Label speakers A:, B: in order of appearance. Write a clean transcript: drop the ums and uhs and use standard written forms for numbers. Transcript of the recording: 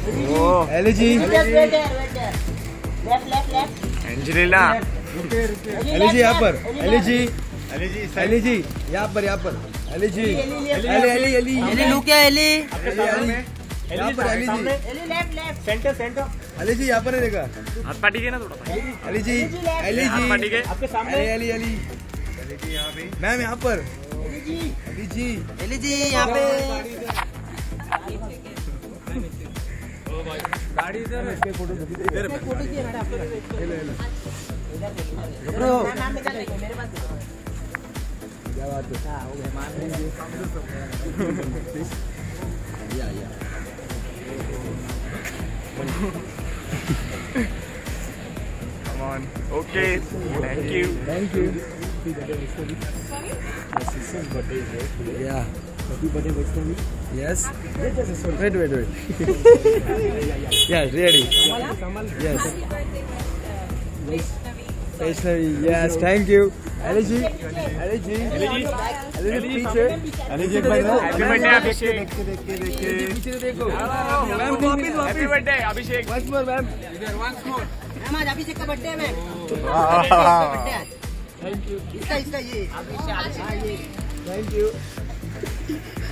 A: Elegy
B: Angelina
A: elegy यहाँ पर elegy एलिजी यहाँ पर एलिजी एली एली
C: एली लुक है एली
A: यहाँ पर एलिजी
D: सेंटर
A: एलिजी यहाँ पर है देखा
B: हाथ पाटी के ना थोड़ा
A: एलिजी
B: हाथ
A: एलिजी
B: पाटी के
D: आपके सामने
A: एली एली मैम यहाँ पर एलिजी
C: एली यहाँ पे
A: गाड़ी इधर फोटो क्या बात है
B: Come on. Okay. Thank you.
A: Thank you. Yeah.
D: Happy birthday, Vaishnavi.
A: Yes. Wait. Yeah, ready. Yes. Vaishnavi. Yes, thank you. एलिजी पीछे
B: हैप्पी बर्थडे अभिषेक
A: पीछे देखो मैम वापस
B: happy birthday Abhishek
A: once more ma'am
C: ma'am आज अभिषेक का बर्थडे है मैम
A: थैंक यू
C: इसका ये
A: थैंक यू